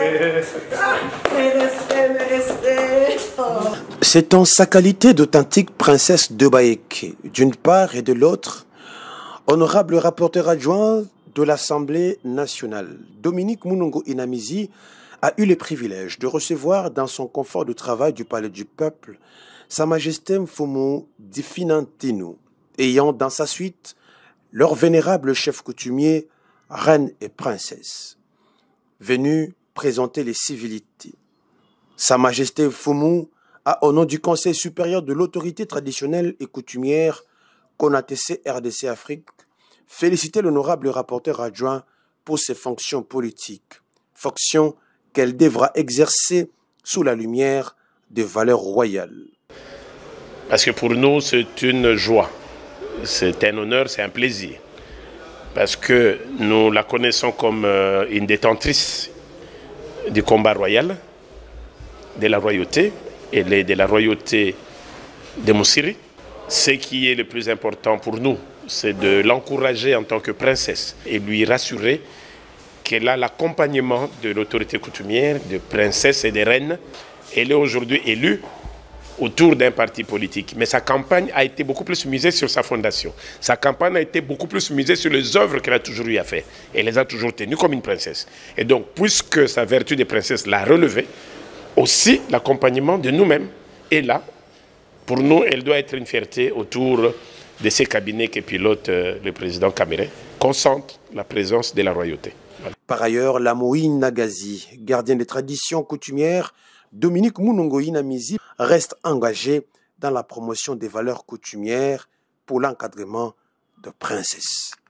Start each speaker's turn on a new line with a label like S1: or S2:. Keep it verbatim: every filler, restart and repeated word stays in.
S1: C'est en sa qualité d'authentique princesse de Baeke, d'une part, et de l'autre, honorable rapporteur adjoint de l'Assemblée nationale, Dominique Mounongo Inamizi, a eu le privilège de recevoir dans son confort de travail du Palais du Peuple Sa Majesté Mfumu Difinantino, ayant dans sa suite leur vénérable chef coutumier, reine et princesse, venus présenter les civilités. Sa Majesté Mfumu a, au nom du Conseil supérieur de l'autorité traditionnelle et coutumière CONATC R D C Afrique, félicité l'honorable rapporteur adjoint pour ses fonctions politiques, fonctions qu'elle devra exercer sous la lumière des valeurs royales.
S2: Parce que pour nous, c'est une joie, c'est un honneur, c'est un plaisir. Parce que nous la connaissons comme une détentrice du combat royal, de la royauté, et de la royauté de Moussiri. Ce qui est le plus important pour nous, c'est de l'encourager en tant que princesse et lui rassurer qu'elle a l'accompagnement de l'autorité coutumière, de princesse et de reines. Elle est aujourd'hui élue autour d'un parti politique. Mais sa campagne a été beaucoup plus misée sur sa fondation. Sa campagne a été beaucoup plus misée sur les œuvres qu'elle a toujours eu à faire. Elle les a toujours tenues comme une princesse. Et donc, puisque sa vertu de princesse l'a relevée, aussi l'accompagnement de nous-mêmes est là. Pour nous, elle doit être une fierté autour de ces cabinets que pilote le président Kamere, concentre la présence de la royauté. Voilà.
S1: Par ailleurs, la Moïne Nagazi, gardien des traditions coutumières, Dominique Mounongo Inamizi, reste engagé dans la promotion des valeurs coutumières pour l'encadrement de princesses.